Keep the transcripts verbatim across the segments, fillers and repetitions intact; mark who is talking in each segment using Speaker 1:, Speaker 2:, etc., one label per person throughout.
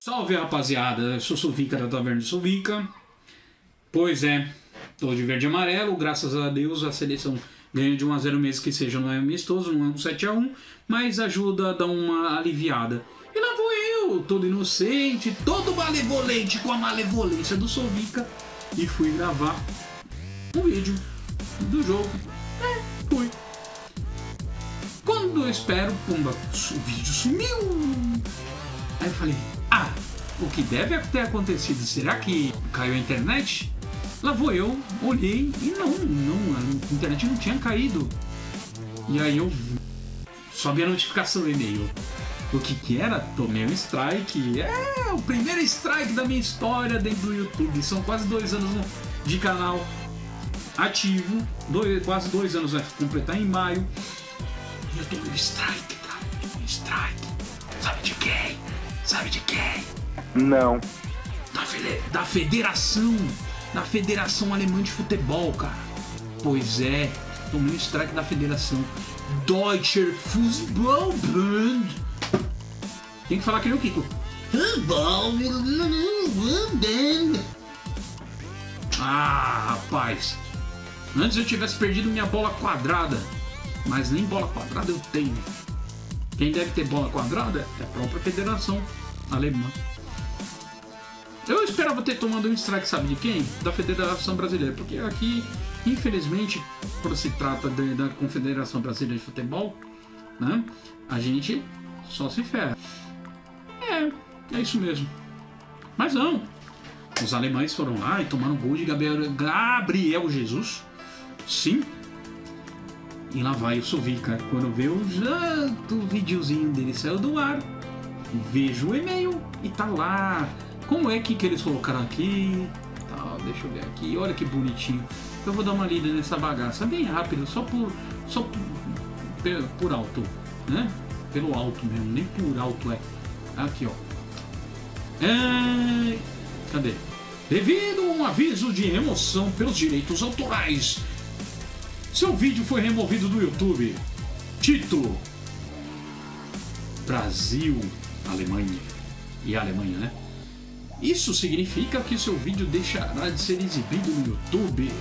Speaker 1: Salve, rapaziada, eu sou Sovica da Taverna de Sovica. Pois é, tô de verde e amarelo, graças a Deus a seleção ganha de um a zero mesmo que seja, não é amistoso, não é um sete a um, mas ajuda a dar uma aliviada. E lá vou eu, todo inocente, todo malevolente com a malevolência do Sovica, e fui gravar um vídeo do jogo. É, fui. Quando eu espero, pumba, o vídeo sumiu. Aí eu falei, ah, o que deve ter acontecido? Será que caiu a internet? Lá vou eu, olhei e não, não, a internet não tinha caído. E aí eu só vi a notificação no e-mail. O que que era? Tomei um strike. É, o primeiro strike da minha história dentro do YouTube. São quase dois anos de canal ativo. Dois, quase dois anos vai completar em maio. E eu tomei um strike, cara. Tomei um strike. Sabe de quem? Sabe de quem?
Speaker 2: Não.
Speaker 1: Da, fe da Federação. Da Federação Alemã de Futebol, cara. Pois é. Tomei um strike da Federação. Deutscher Fußballbund. Tem que falar que nem o Kiko. Ah, rapaz. Antes eu tivesse perdido minha bola quadrada. Mas nem bola quadrada eu tenho. Quem deve ter bola quadrada é a própria Federação Alemã. Eu esperava ter tomado um strike, sabe de quem? Da Federação Brasileira. Porque aqui, infelizmente, quando se trata de, da Confederação Brasileira de Futebol, né, a gente só se ferra. É, é isso mesmo. Mas não. Os alemães foram lá e tomaram gol de Gabriel, Gabriel Jesus. Sim. E lá vai o Sovica. Quando vê o janto, o videozinho dele saiu do ar. Vejo o e-mail e tá lá. Como é que, que eles colocaram aqui? Tá, deixa eu ver aqui. Olha que bonitinho. Eu vou dar uma lida nessa bagaça bem rápido, só por, só por, por alto, né? Pelo alto mesmo, nem por alto é. Aqui, ó. É... Cadê? Devido a um aviso de remoção pelos direitos autorais, seu vídeo foi removido do YouTube. Título: Brasil, Alemanha. E a Alemanha, né? Isso significa que seu vídeo deixará de ser exibido no YouTube.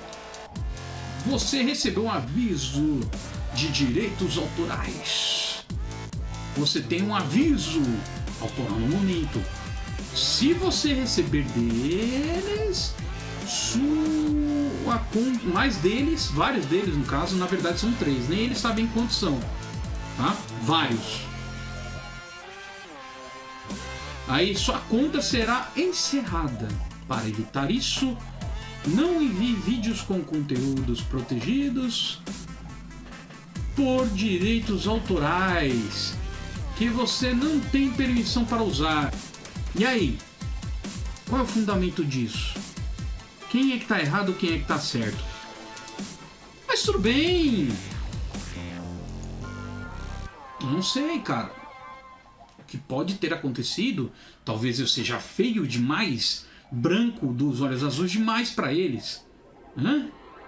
Speaker 1: Você recebeu um aviso de direitos autorais. Você tem um aviso autoral no momento. Se você receber deles, sua mais deles, vários deles no caso, na verdade são três, nem eles sabem quantos são, tá? Vários. Aí sua conta será encerrada. Para evitar isso, não envie vídeos com conteúdos protegidos por direitos autorais que você não tem permissão para usar. E aí? Qual é o fundamento disso? Quem é que tá errado, quem é que tá certo? Mas tudo bem. Eu não sei, cara. O que pode ter acontecido, talvez eu seja feio demais, branco dos olhos azuis demais para eles. Hã?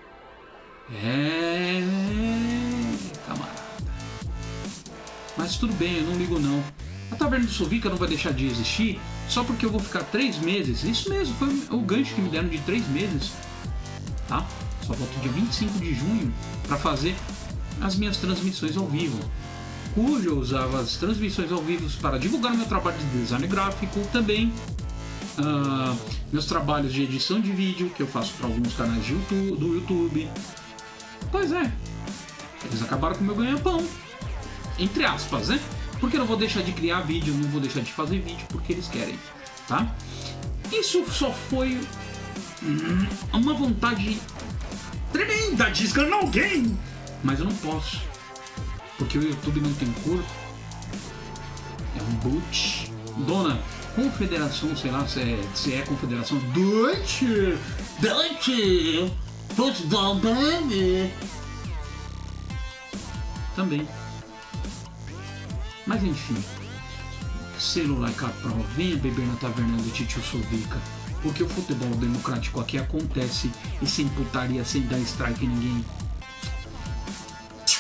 Speaker 1: É... camarada. Mas tudo bem, eu não ligo não. A Taverna do Sovica não vai deixar de existir só porque eu vou ficar três meses. Isso mesmo, foi o gancho que me deram de três meses. Tá? Só volto dia vinte e cinco de junho para fazer as minhas transmissões ao vivo. Cujo eu usava as transmissões ao vivo para divulgar meu trabalho de design gráfico. Também uh, meus trabalhos de edição de vídeo que eu faço para alguns canais de YouTube, do YouTube. Pois é, eles acabaram com o meu ganha-pão. Entre aspas, né? Porque eu não vou deixar de criar vídeo, não vou deixar de fazer vídeo porque eles querem, tá? Isso só foi hum, uma vontade tremenda de esganar alguém, mas eu não posso, porque o YouTube não tem cor. É um boot. Dona Confederação, sei lá se é, se é Confederação Deutsche Deutsche Fußballbund também. Mas enfim, celular Capral, venha beber na taverna do Titio Sovica, porque o futebol democrático aqui acontece e sem putaria, sem dar strike em ninguém.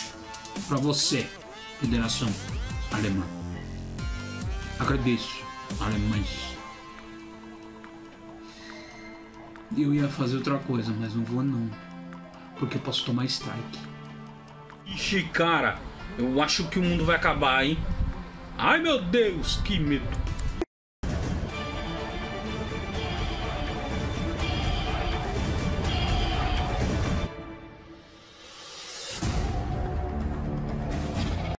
Speaker 1: Pra você, Federação Alemã, agradeço Alemães. Eu ia fazer outra coisa, mas não vou não. Porque eu posso tomar strike.
Speaker 2: Ixi, cara, eu acho que o mundo vai acabar, hein? Ai, meu Deus, que medo.